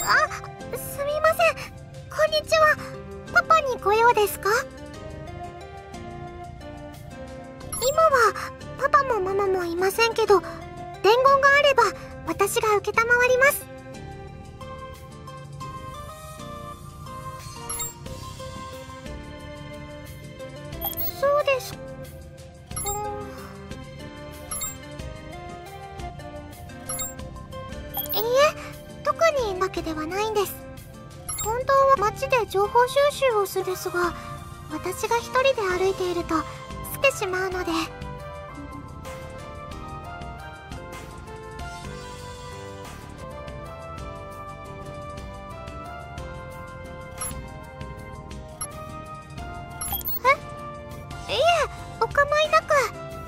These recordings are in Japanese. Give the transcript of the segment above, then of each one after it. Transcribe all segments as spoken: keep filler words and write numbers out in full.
すみません。こんにちは。パパにご用ですか？今はパパもママもいませんけど、伝言があれば私が承ります。そうです。いいえ、特にわけではないんです。本当は街で情報収集をするんですが、私が一人で歩いているとつけしまうので。え？いえ、お構いなく。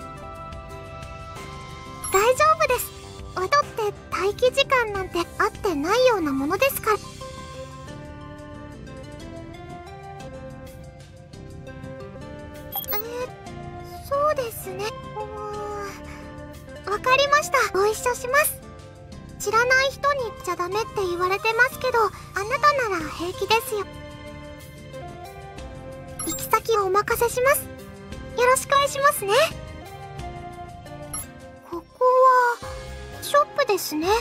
大丈夫です。わとって待機時間なんてあってないようなものですから。そうですね。うーん、わかりました。ご一緒します。知らない人に言っちゃダメって言われてますけど、あなたなら平気ですよ。行き先をお任せします。よろしくお願いしますね。ここはショップですね。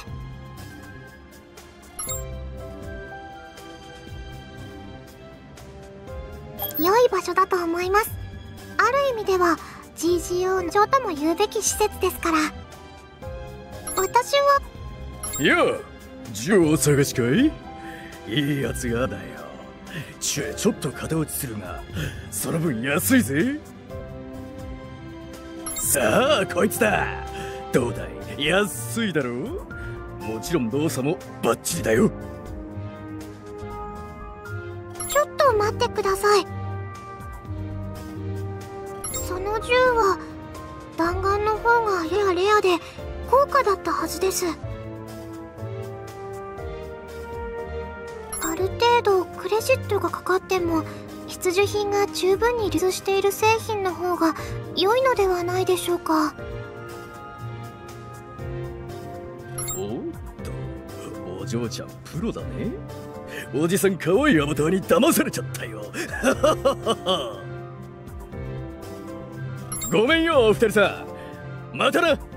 良い場所だと思います。ある意味では ジージーオー 上とも言うべき施設ですから。私は。 いや、ジョーを探しかい？いいやつがだよ。ちょ、ちょっと片落ちするが、その分安いぜ。さあ、こいつだ。どうだい？安いだろ？もちろん動作もバッチリだよ。 ちょっと待ってください。その銃は弾丸の方がややレアで高価だったはずです。ある程度クレジットがかかっても必需品が十分に流通している製品の方が良いのではないでしょうか。 おっと、お嬢ちゃんプロだね。おじさん可愛いアバターに騙されちゃったよ。ごめんよ、お二人さん。またな。 言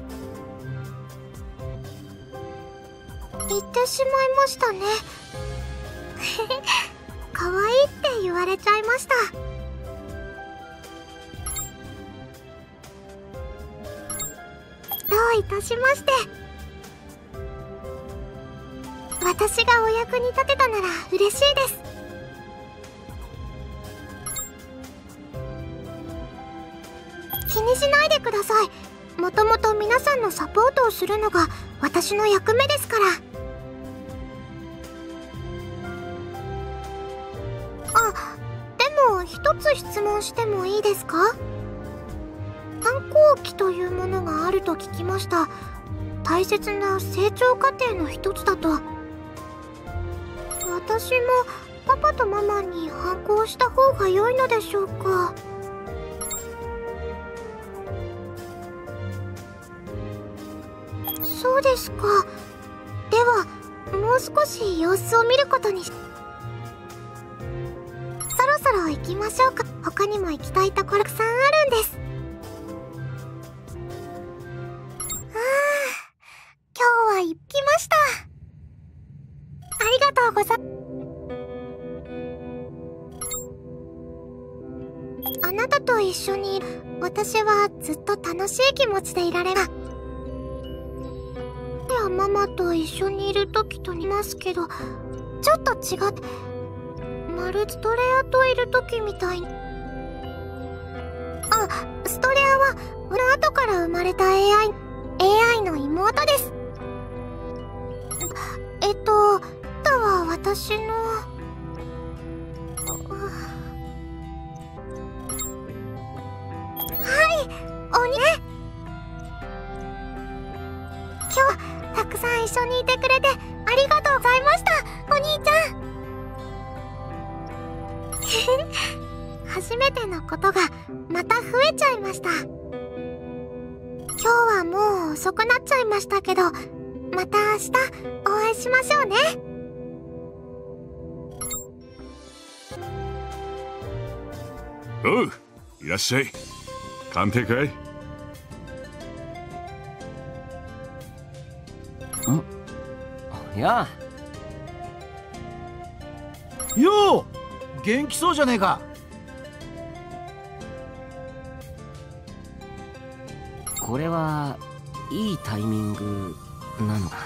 ってしまいましたね。可愛いって言われちゃいました。どういたしまして。私がお役に立てたなら嬉しいです。気にしないでください。もともと皆さんのサポートをするのが私の役目ですから。あ、でも一つ質問してもいいですか？反抗期というものがあると聞きました。大切な成長過程の一つだと。私もパパとママに反抗した方が良いのでしょうか？そうですか。ではもう少し様子を見ることにし。そろそろ行きましょうか。他にも行きたいところたくさんあるんです。ああ、今日は行きました。ありがとうございます。あなたと一緒に私はずっと楽しい気持ちでいられます。やママと一緒にいる時と似ますけど、ちょっと違って、まるでストレアといる時みたいに。あ、ストレアはこの後から生まれた エーアイ、エーアイ の妹です。えっと、タは私の。おにね。今日はたくさん一緒にいてくれてありがとうございました、お兄ちゃん。初めてのことがまた増えちゃいました。今日はもう遅くなっちゃいましたけど、また明日お会いしましょうね。 おう、いらっしゃい。鑑定かい？ ん？やあ。 よう、元気そうじゃねえか。 これはいいタイミングなのか。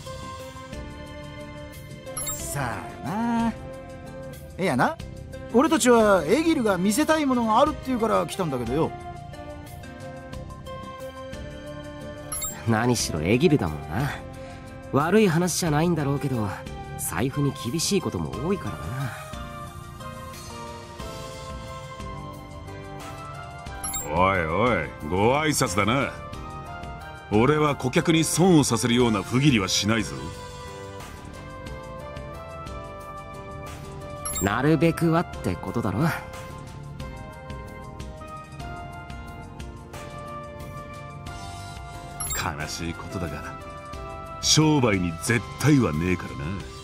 さあな。いやな、俺たちはエギルが見せたいものがあるって言うから来たんだけどよ。 何しろエギルだもんな。悪い話じゃないんだろうけど、財布に厳しいことも多いからな。おいおい、ご挨拶だな。俺は顧客に損をさせるような不義理はしないぞ。 なるべくはってことだろ。 悲しいことだが、商売に絶対はねえから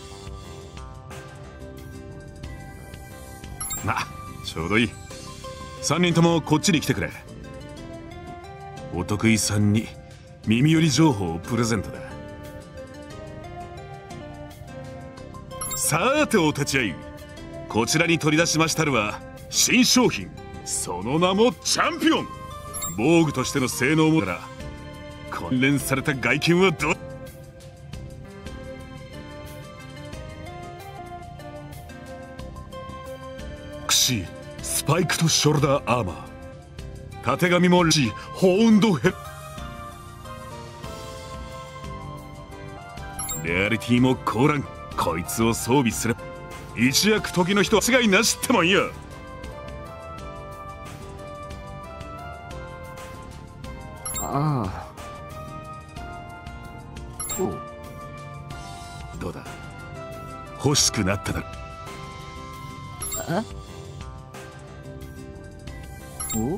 な。まあちょうどいい。三人ともこっちに来てくれ。お得意さんに耳寄り情報をプレゼントだ。さーてお立ち会い。こちらに取り出しましたるは新商品、その名もチャンピオン。防具としての性能もから訓練された外見はどう？串、スパイクとショルダーアーマー、たてがみもしホーンドヘッレアリティも高ラン。こいつを装備すれば一躍時の人は違いなしってもんや。 ああ。 おどうだ、欲しくなっただ。 え？お？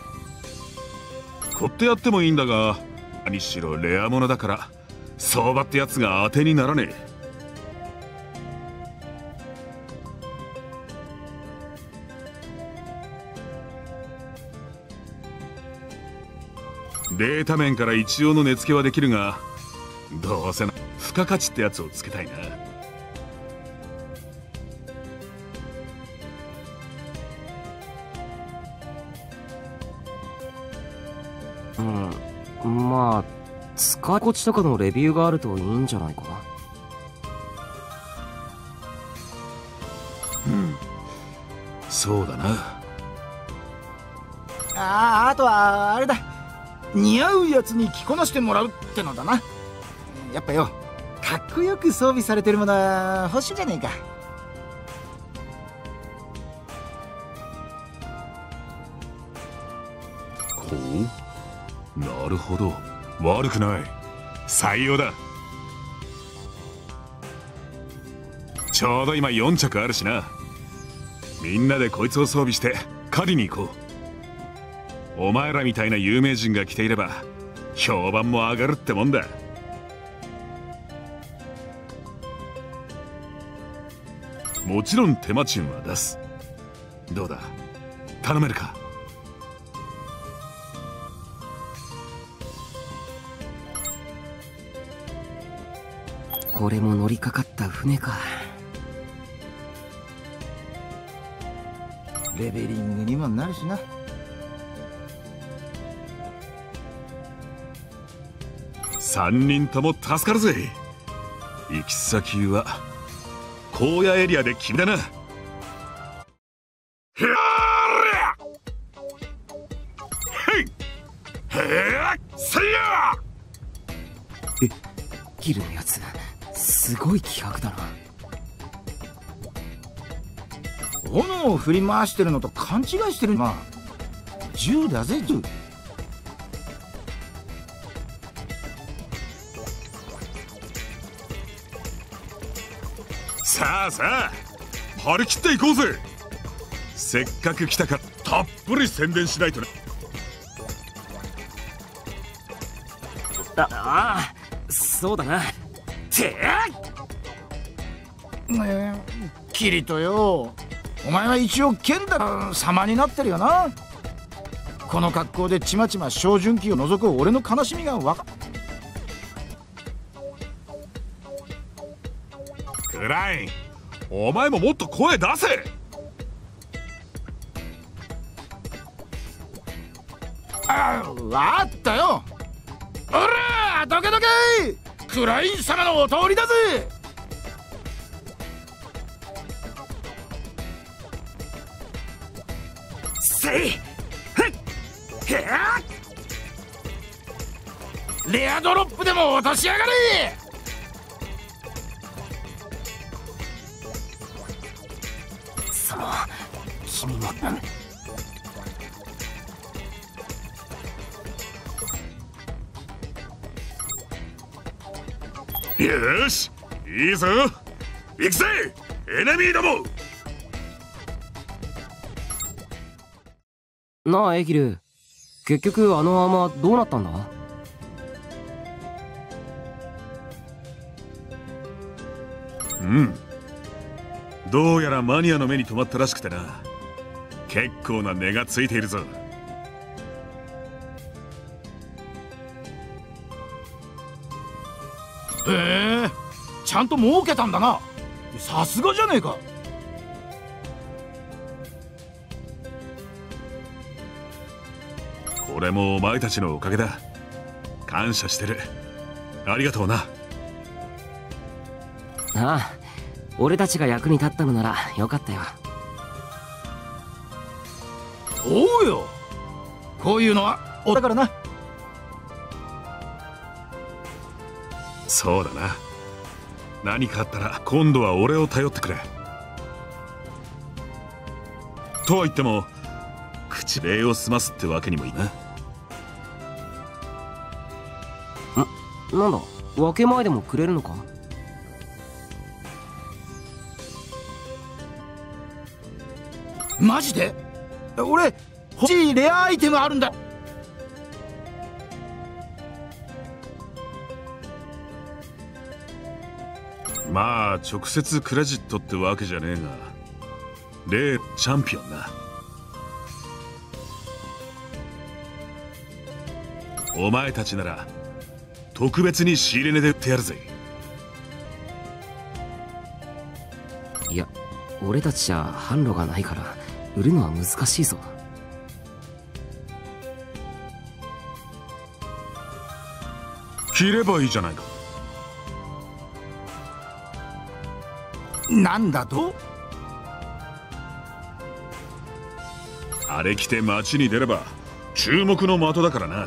買ってやってもいいんだが、何しろレア物だから相場ってやつが当てにならねえ。データ面から一応の値付けはできるが、どうせな付加価値ってやつをつけたいな。 うん、まあ使い心地とかのレビューがあるといいんじゃないか。 うん、そうだな。 ああ、あとはあれだ、似合うやつに着こなしてもらうってのだな。やっぱよ、かっこよく装備されてるものは欲しいじゃねえか。 ほう、なるほど、悪くない。採用だ。ちょうど今よん着あるしな。みんなでこいつを装備して狩りに行こう。お前らみたいな有名人が着ていれば評判も上がるってもんだ。もちろん手間賃は出す。どうだ、頼めるか？ これも乗りかかった船か。 レベリングにもなるしな。 三人とも助かるぜ。行き先は荒野エリアで君だな。へいへいせいや。 え、ギルのやつすごい気迫だな。 斧を振り回してるのと勘違いしてるな。銃だぜ、銃。 さあさあ、張り切っていこうぜ。せっかく来たからたっぷり宣伝しないとね。 ああ、そうだな。てねえ、キリトよ、 お前は一応剣だ様になってるよな。この格好でちまちま小純期を除く俺の悲しみがわかクライン、お前ももっと声出せ。 ああ、わったよ。おらどけどけ、クライン様のお通りだぜ。せいレアドロップでも落としやがれ。 その君もよし、いいぞ、行くぜエネミーども。 なあエギル、結局あのアーマーどうなったんだ？ うん、どうやらマニアの目に留まったらしくてな。結構な値がついているぞ。 へえ、ちゃんと儲けたんだな。さすがじゃねえか。 これもお前たちのおかげだ。感謝してる。ありがとうな。 ああ、俺たちが役に立ったのならよかったよ。 おうよ、こういうのはおだからな。 そうだな。何かあったら今度は俺を頼ってくれ。とは言っても口礼を済ますってわけにもいいな。 ん、なんだ、分け前でもくれるのか？ マジで？俺欲しいレアアイテムあるんだ。 まあ直接クレジットってわけじゃねえが、レイチャンピオンな。お前たちなら特別に仕入れ値で売ってやるぜ。 いや、俺たちじゃ販路がないから売るのは難しいぞ。 切ればいいじゃないか。 なんだと？ あれ着て街に出れば注目の的だからな。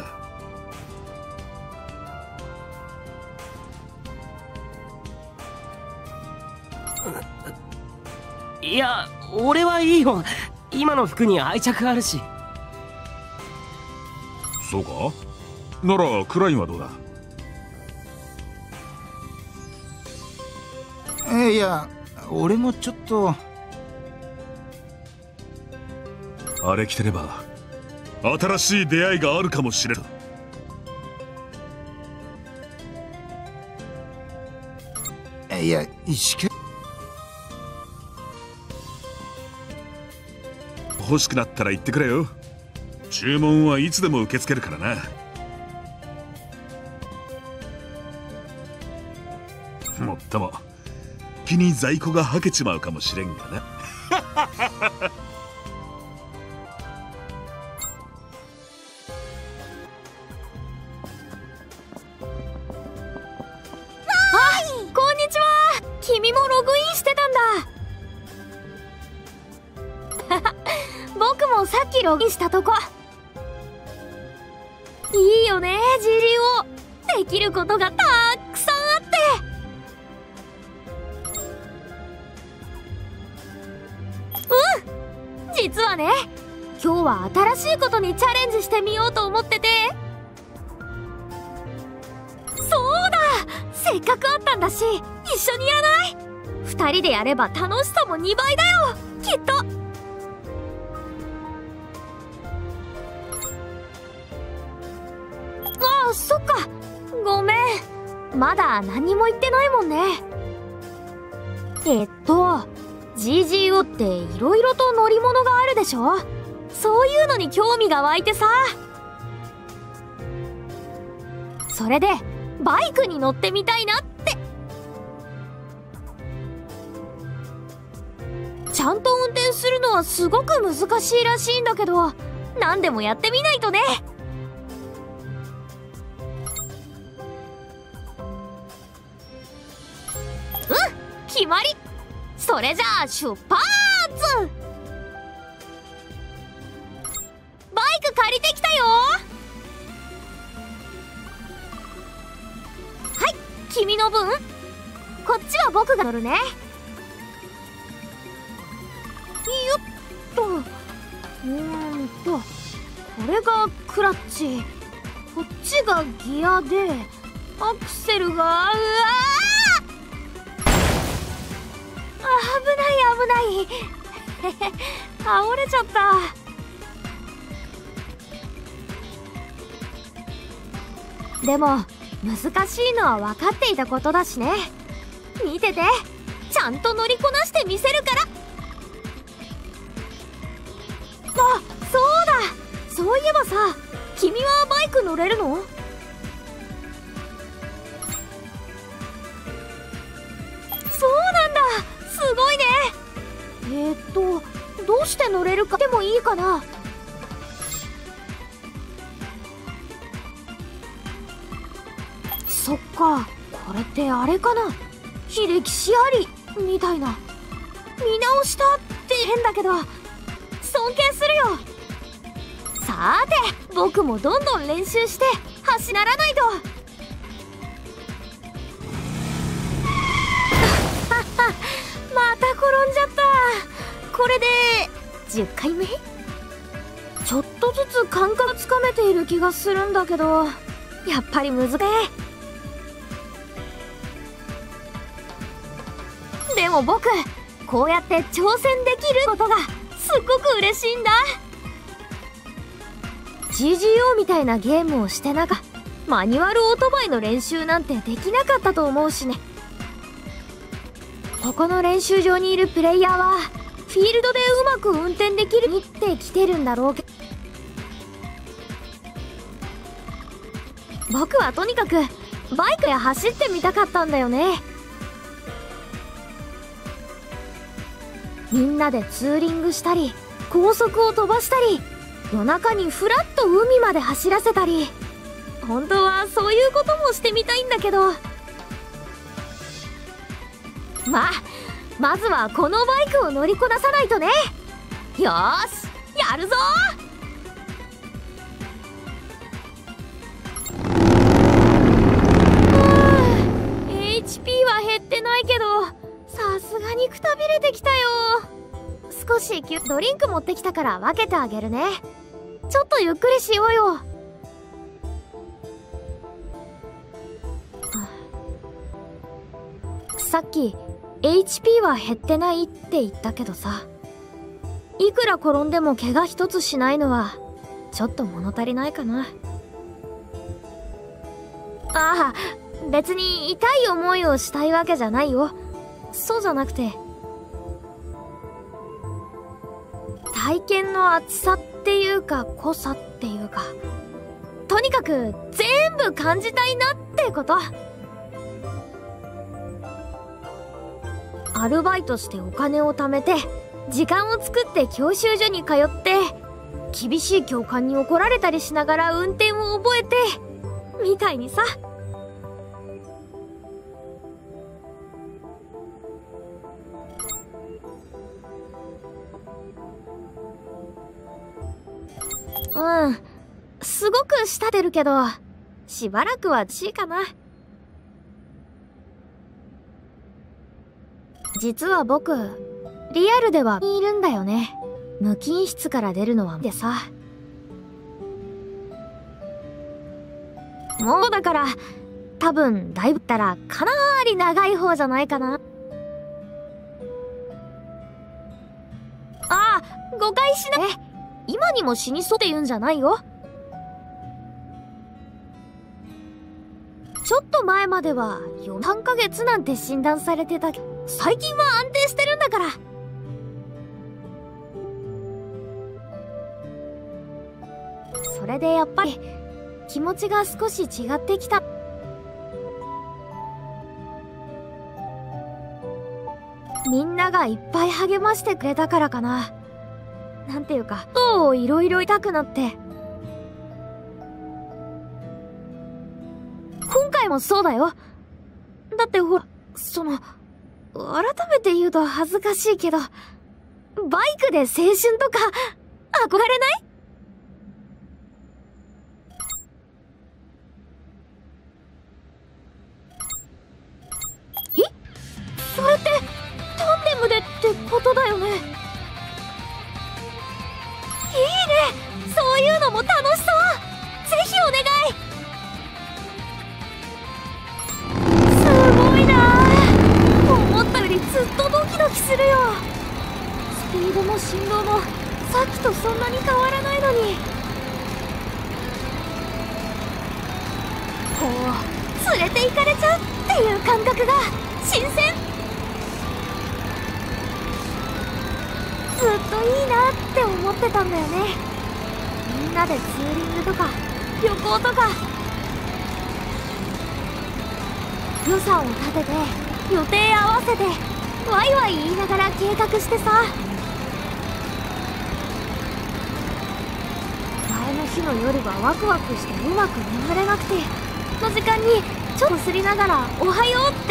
いや、俺はいいよ。今の服に愛着あるし。 そうか？ならクラインはどうだ？ えいや、俺もちょっと。 あれ着てれば新しい出会いがあるかもしれん。 いや、しか欲しくなったら言ってくれよ。注文はいつでも受け付けるからな。もっとも気に在庫がはけちまうかもしれんがな。 こんにちは。君もログインしてたんだ。僕もさっきログインしたとこ。いいよね、ジリオ。できることがたくさんあって。うん、実はね、今日は新しいことにチャレンジしてみようと思ってて。そうだ、せっかくあったんだし一緒にやらない？二人でやれば楽しさもにばいだよ、きっと。ああ、そっか、ごめん、まだ何にも言ってないもんね。えっとジージーオー っていろいろと乗り物があるでしょ。そういうのに興味が湧いてさ。それでバイクに乗ってみたいなって。ちゃんと運転するのはすごく難しいらしいんだけど、何でもやってみないとね。うん、決まり。それじゃあ出発。バイク借りてきたよ。はい、君の分。こっちは僕が乗るね。よっと。うーんとこれがクラッチ、こっちがギアで、アクセルが、うわー、危ない危ない倒れちゃった。でも難しいのは分かっていたことだしね。見てて、ちゃんと乗りこなしてみせるから。あ、そうだ。そういえばさ、君はバイク乗れるの？そうなんだ、すごいね。えーっとどうして乗れるかでもいいかな。そっか、これってあれかな、非歴史ありみたいな。見直したって変だけど尊敬するよ。さーて、僕もどんどん練習して走らないと。また転んじゃった。これでじゅっかいめ。ちょっとずつ感覚つかめている気がするんだけど、やっぱり難しい。でも僕、こうやって挑戦できることがすっごく嬉しいんだ。 ジージーオー みたいなゲームをしてなかマニュアルオートバイの練習なんてできなかったと思うしね。ここの練習場にいるプレイヤーはフィールドでうまく運転できるにって来てるんだろうけど、僕はとにかくバイクで走ってみたかったんだよね。みんなでツーリングしたり、高速を飛ばしたり、夜中にフラッと海まで走らせたり、本当はそういうこともしてみたいんだけど、まあまずはこのバイクを乗りこなさないとね。よーし、やるぞー。エイチピー は減ってないけど、さすがにくたびれてきたよ。少しドリンク持ってきたから分けてあげるね。ちょっとゆっくりしようよ。さっき エイチピー は減ってないって言ったけどさ、いくら転んでも怪我一つしないのはちょっと物足りないかな。ああ、別に痛い思いをしたいわけじゃないよ。そうじゃなくて、体験の厚さっていうか濃さっていうか、とにかく全部感じたいなってこと。アルバイトしてお金を貯めて、時間を作って教習所に通って、厳しい教官に怒られたりしながら運転を覚えてみたいにさ。うん、すごく慕ってるけど、しばらくはちいかな。実は僕、リアルではいるんだよね。無菌室から出るのはでさ。もうだから、多分だいぶったらかなり長い方じゃないかな。ああ、誤解しない。今にも死にそうって言うんじゃないよ。ちょっと前まではよん、さんかげつなんて診断されてたけど、最近は安定してるんだからそれでやっぱり気持ちが少し違ってきた。みんながいっぱい励ましてくれたからかな。なんていうか、そうをいろいろ痛くなって。今回もそうだよ。だってほら、その、改めて言うと恥ずかしいけど、バイクで青春とか、憧れない？え？それって、タンデムでってことだよね。いいね！そういうのも楽しそう！ぜひお願い！すごいなぁ。思ったよりずっとドキドキするよ。スピードも振動もさっきとそんなに変わらないのに。こう連れて行かれちゃうっていう感覚が新鮮。ずっといいなって思ってたんだよね。みんなでツーリングとか旅行とか、予算を立てて予定合わせてワイワイ言いながら計画してさ。前の日の夜はワクワクしてうまく眠れなくて、の時間にちょっとすりながらおはようって。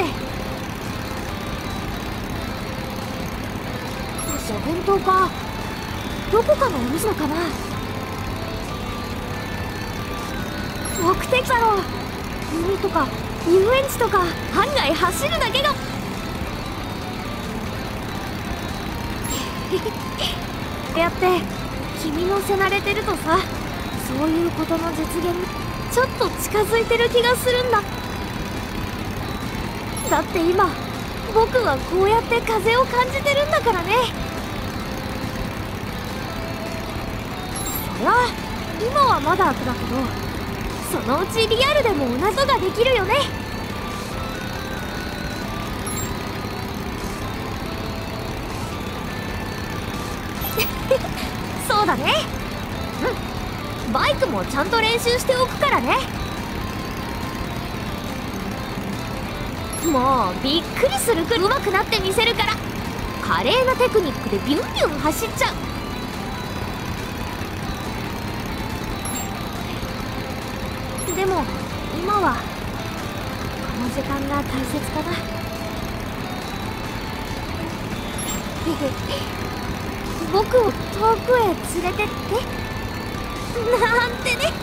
お弁当かどこかのお店かな。目的だろう。海とか遊園地とか案外走るだけがこうやって君のせられてるとさ、そういうことの実現にちょっと近づいてる気がするんだ。だって今僕はこうやって風を感じてるんだからね。そりゃ今はまだ悪だけど、そのうちリアルでも同じことができるよね。そうだね。うん、バイクもちゃんと練習しておくからね。もうびっくりするくらい上手くなってみせるから。華麗なテクニックでビュンビュン走っちゃう。でも今はこの時間が大切かな。僕を遠くへ連れてってなんてね。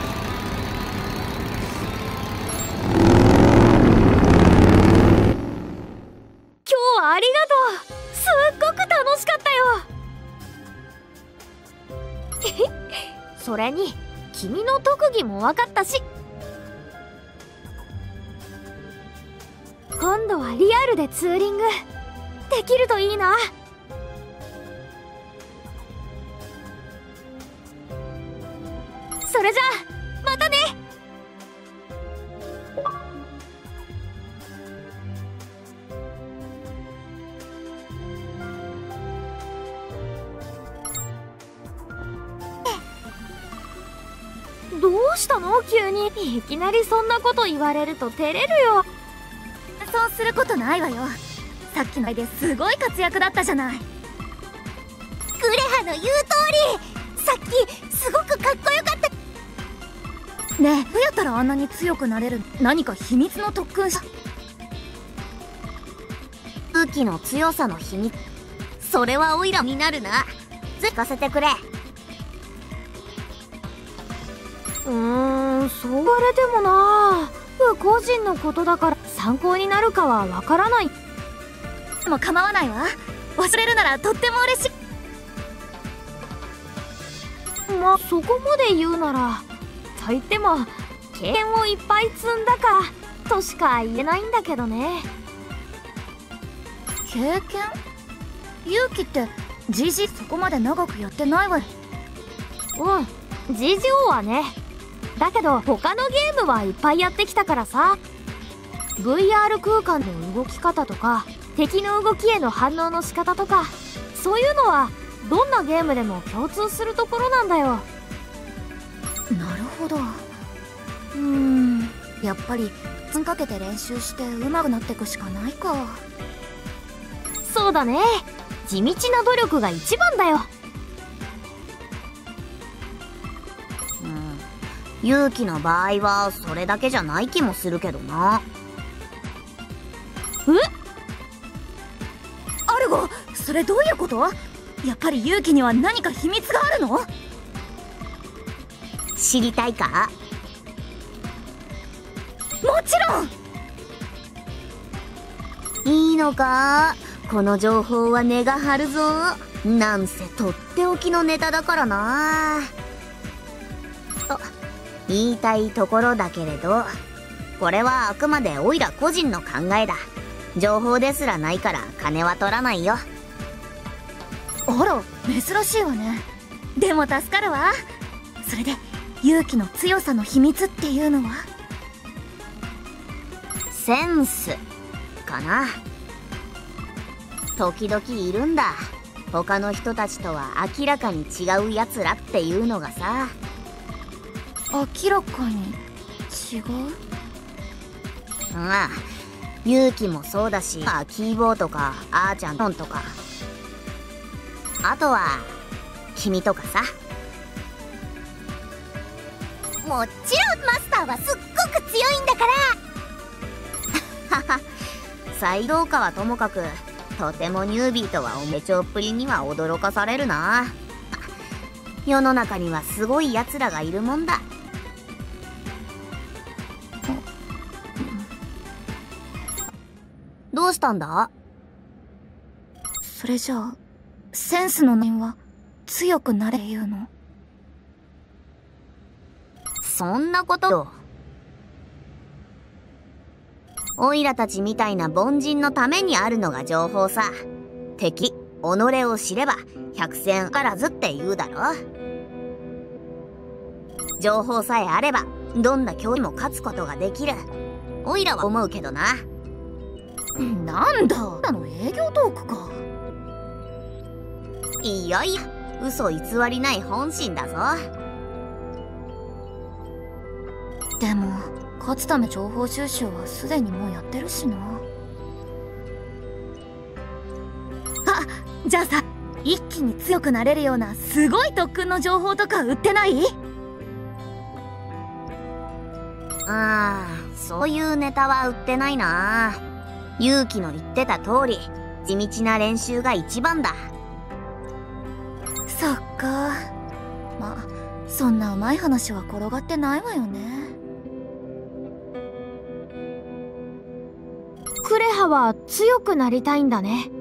今日はありがとう。すっごく楽しかったよ。それに君の特技も分かったし、今度はリアルでツーリングできるといいな。それじゃあまたね。どうしたの急に。いきなりそんなこと言われると照れるよ。 そうすることないわよ。さっきの間ですごい活躍だったじゃない。グレハの言う通り、さっきすごくかっこよかった。ねえ、どうやったらあんなに強くなれる？何か秘密の特訓し。 空気の強さの秘密、それはオイラになるな。聞かせてくれ。 うーん、そう言われてもな。個人のことだから参考になるかはわからない。 でも構わないわ。忘れるならとっても嬉しい。 まあそこまで言うなら、と言っても経験をいっぱい積んだからとしか言えないんだけどね。 経験？勇気って ジージー そこまで長くやってないわよ。 うん、 ジージーオー はね。だけど他のゲームはいっぱいやってきたからさ。 ブイアール 空間の動き方とか敵の動きへの反応の仕方とか、そういうのはどんなゲームでも共通するところなんだよ。 ほど。うーん、やっぱりつんかけて練習して上手くなってくしかないか。 そうだね、地道な努力が一番だよ。 うん、勇気の場合はそれだけじゃない気もするけどな。 え？ アルゴ、それどういうこと？やっぱり勇気には何か秘密があるの？ 知りたいか？ もちろん。 いいのか？この情報は値が張るぞ。なんせとっておきのネタだからな。と言いたいところだけれど、これはあくまでオイラ個人の考えだ。情報ですらないから金は取らないよ。 あら、珍しいわね。でも助かるわ。それで勇気の強さの秘密っていうのは？ センスかな。時々いるんだ、他の人たちとは明らかに違うやつらっていうのがさ。 明らかに違う？ ああ、勇気もそうだし、まあ、キーボーとかあーちゃんとか、あとは君とかさ。 もちろんマスターはすっごく強いんだから。 才能かはともかく、とてもニュービーとはおめちょっぷりには驚かされるな。世の中にはすごいやつらがいるもんだ。どうしたんだ？ それじゃあセンスの念は強くなれ言うの？ そんなことオイラたちみたいな凡人のためにあるのが情報さ。敵己を知れば百戦あらずって言うだろ。情報さえあればどんな強にも勝つことができる。オイラは思うけどな。 なんだ、あの営業トークか。 いやいや、嘘偽りない本心だぞ。 でも勝つため情報収集はすでにもうやってるしな。あ、じゃあさ、一気に強くなれるようなすごい特訓の情報とか売ってない？ ああ、そういうネタは売ってないな。勇気の言ってた通り、地道な練習が一番だ。 そっか。まあそんなうまい話は転がってないわよね。 クレハは強くなりたいんだね。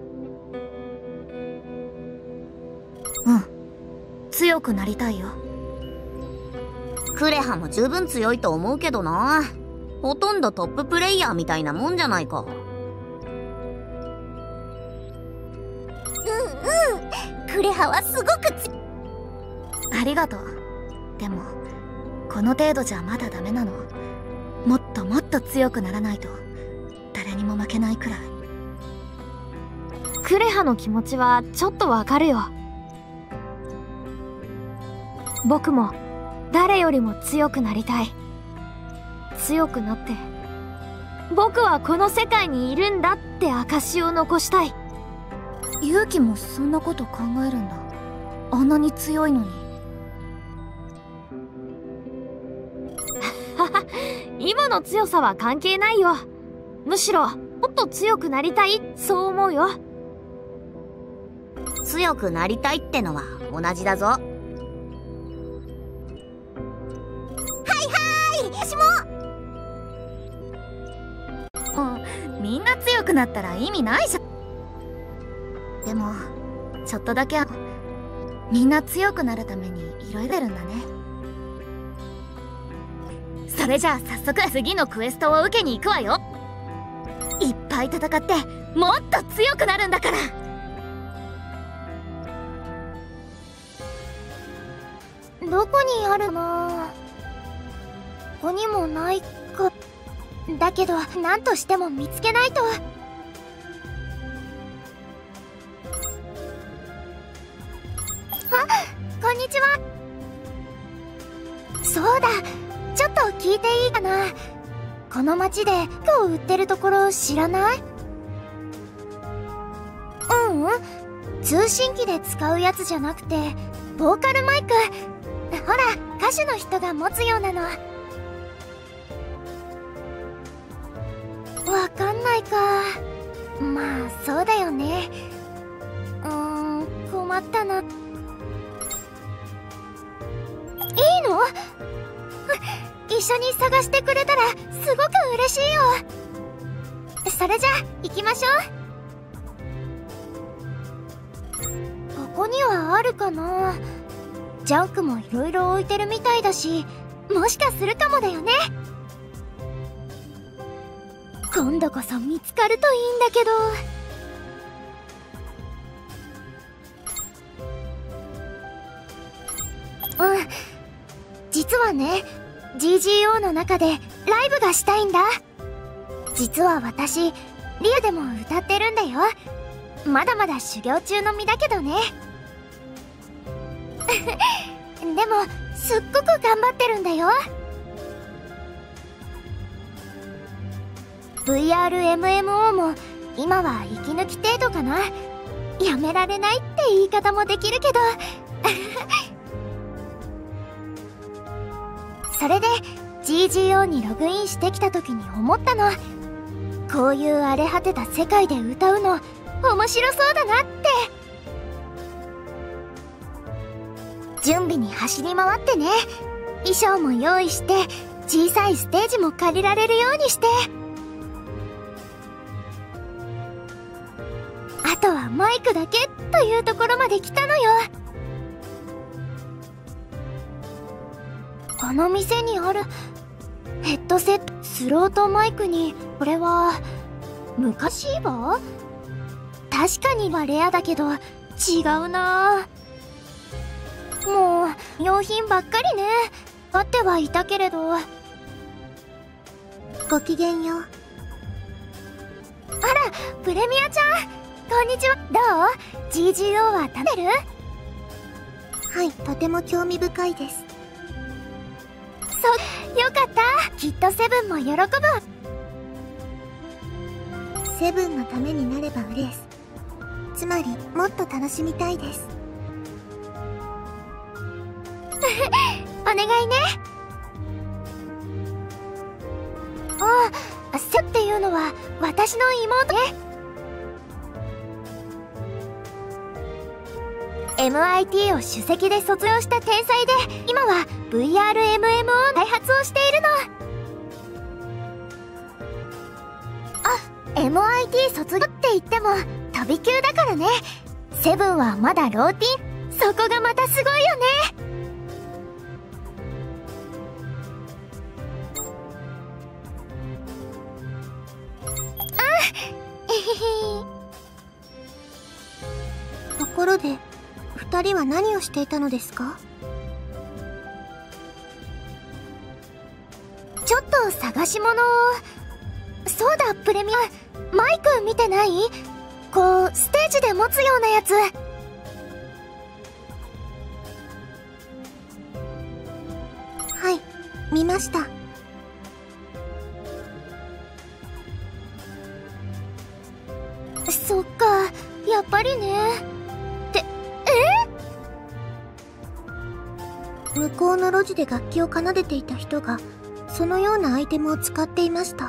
うん、強くなりたいよ。 クレハも十分強いと思うけどな。ほとんどトッププレイヤーみたいなもんじゃないか。 うんうん、クレハはすごくつありがとう。でもこの程度じゃまだダメなの。もっともっと強くならないと誰にも負けないくらい。 クレハの気持ちはちょっとわかるよ。僕も誰よりも強くなりたい。強くなって僕はこの世界にいるんだって証を残したい。 勇気もそんなこと考えるんだ。あんなに強いのに。 今の強さは関係ないよ。むしろもっと強くなりたい、そう思うよ。 強くなりたいってのは同じだぞ。はいはい、私も。うん、みんな強くなったら意味ないじゃん。でもちょっとだけみんな強くなるためにいろいろやるんだね。それじゃあ早速次のクエストを受けに行くわよ。いっぱい戦ってもっと強くなるんだから。 どこにあるの？ここにもないか。だけど何としても見つけないと。あ、こんにちは。 そうだ、ちょっと聞いていいかな。この町で服を売ってるところ知らない？うんうん、通信機で使うやつじゃなくてボーカルマイク。ほら、歌手の人が持つようなの。わかんないか。まあそうだよね。うーん、困ったな。いいの？一緒に探してくれたらすごく嬉しいよ。それじゃ行きましょう。ここにはあるかな。ジャンクもいろいろ置いてるみたいだし、もしかするかもだよね。今度こそ見つかるといいんだけど。うん、実はね、 ジージーオー の中でライブがしたいんだ。実は私、リアでも歌ってるんだよ。まだまだ修行中の身だけどね。でもすっごく頑張ってるんだよ。 ブイアールエムエムオー も今は息抜き程度かな。やめられないって言い方もできるけどそれで ジージーオー にログインしてきた時に思ったの。こういう荒れ果てた世界で歌うの面白そうだなって。準備に走り回ってね。衣装も用意して小さいステージも借りられるようにして、あとはマイクだけというところまで来たのよ。この店にあるヘッドセット、スロートマイクに、これは昔は確かにはレアだけど違うな。もう用品ばっかりね。あってはいたけれど。ごきげんよう。あら、プレミアちゃん、こんにちは。どう？ ジージーオー は食べる？はい、とても興味深いです。そう、よかった。きっとセブンも喜ぶ。セブンのためになれば嬉しい。つまりもっと楽しみたいです。お願いね。ああ、セっていうのは私の妹ね。 エムアイティー を首席で卒業した天才で、今は ブイアールエムエムオー の開発をしているの。あ、エムアイティー 卒業って言っても飛び級だからね。セブンはまだローティン。そこがまたすごいよね。ところで二人は何をしていたのですか？ちょっと探し物を。そうだ、プレミア、マイク見てない？こうステージで持つようなやつ。はい、見ました。そっか、やっぱりね。ってえ？向こうの路地で楽器を奏でていた人がそのようなアイテムを使っていました。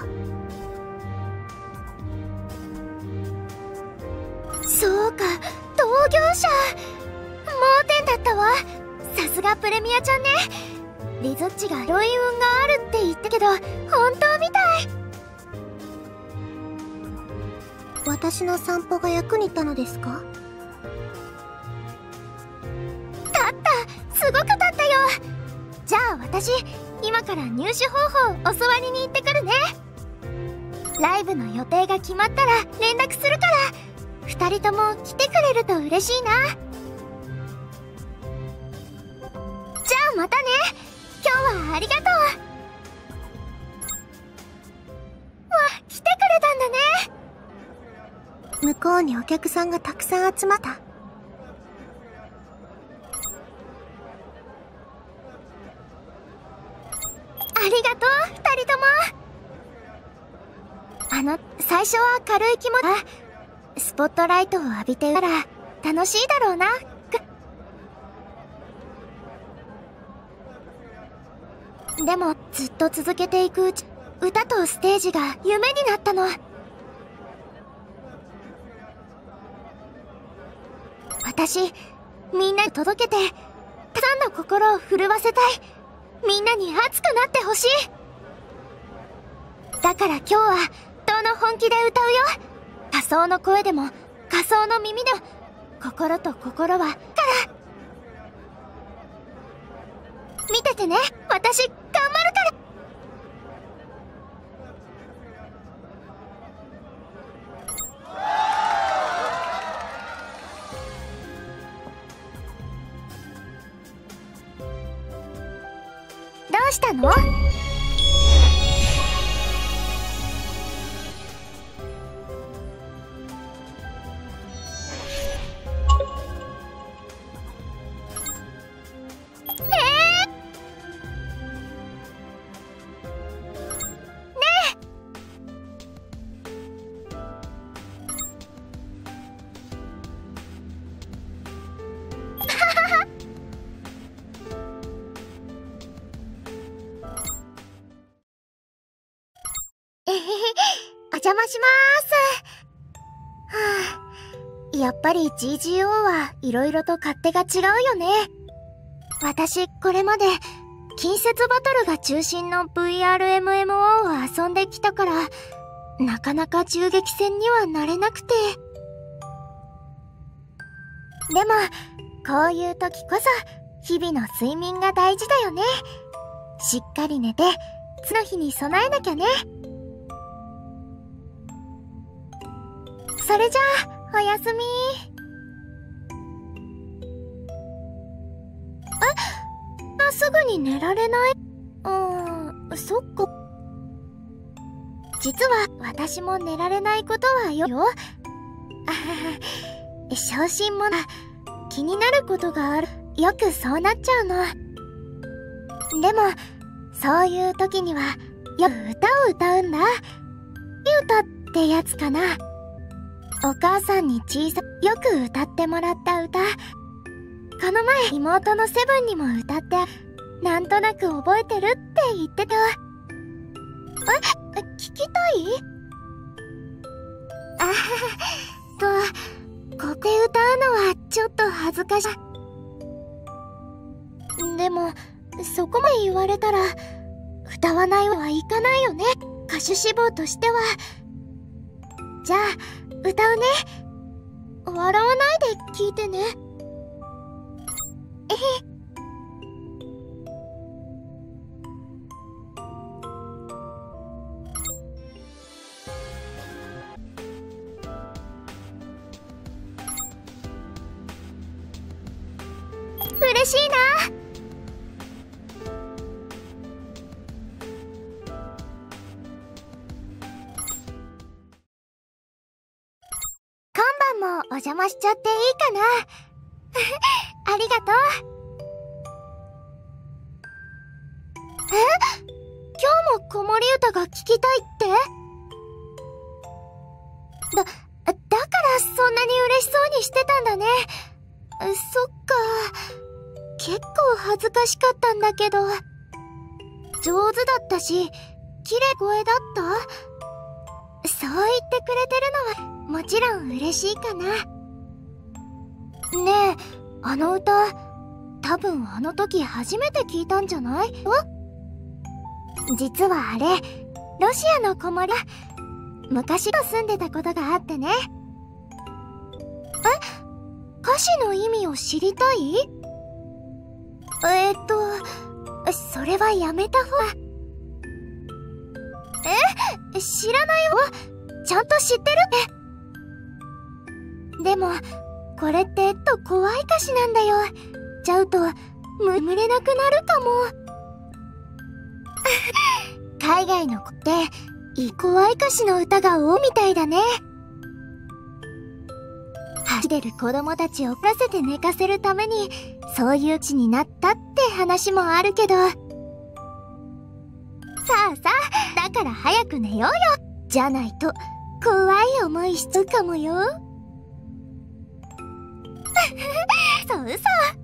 そうか、同業者。盲点だったわ。さすがプレミアちゃんね。リズッチが良い運があるって言ったけど本当みたい。私の散歩が役に立ったのですか？立った、すごく立ったよ。じゃあ私、今から入手方法を教わりに行ってくるね。ライブの予定が決まったら連絡するから、二人とも来てくれると嬉しいな。じゃあまたね。今日はありがとう。わ、来てくれたんだね。向こうにお客さんがたくさん集まった。 最初は軽い気持ち、スポットライトを浴びてたら楽しいだろうな。でもずっと続けていくうち、歌とステージが夢になったの。私、みんなに届けて、たくさんの心を震わせたい。みんなに熱くなってほしい。だから今日はどの本気で歌うよ。仮想の声でも仮想の耳でも、心と心はから。見ててね、私頑張るから。どうしたの？お邪魔しまーす。はあ、やっぱり ジージーオー はいろいろと勝手が違うよね。私、これまで、近接バトルが中心の ブイアールエムエムオー を遊んできたから、なかなか銃撃戦にはなれなくて。でも、こういう時こそ、日々の睡眠が大事だよね。しっかり寝て、次の日に備えなきゃね。それじゃあ、おやすみ。え？すぐに寝られない？うーん、そっか。実は、私も寝られないことはよ。よ。あはは、小心者、気になることがある。よくそうなっちゃうの。でも、そういう時には、よく歌を歌うんだ。いい歌ってやつかな。お母さんに小さよく歌ってもらった歌。この前妹のセブンにも歌って、なんとなく覚えてるって言ってた。え、聞きたい？あはは、と、ここで歌うのはちょっと恥ずかしい。でも、そこまで言われたら、歌わないわはいかないよね。歌手志望としては。じゃあ、歌うね。笑わないで聞いてね。えへ。嬉しいな。今晩もお邪魔しちゃっていいかな。ありがとう。え？今日も子守歌が聞きたいって？だ、だからそんなに嬉しそうにしてたんだね。そっか。結構恥ずかしかったんだけど。上手だったし、綺麗声だった？そう言ってくれてるのはもちろん嬉しいかな。ねえ、あの歌、多分あの時初めて聞いたんじゃない？実はあれ、ロシアの子守、昔と住んでたことがあってね。え？歌詞の意味を知りたい？えーっと、それはやめた方が。え？知らないよ。ちゃんと知ってるって。でも、これってと怖い歌詞なんだよ。ちゃうと、眠れなくなるかも。海外の子って、いい怖い歌詞の歌が多いみたいだね。走ってる子供たちを怒らせて寝かせるために、そういう歌詞になったって話もあるけど。さあさあ、だから早く寝ようよ。じゃないと、 怖い思いしちゃうかもよ。そうそう。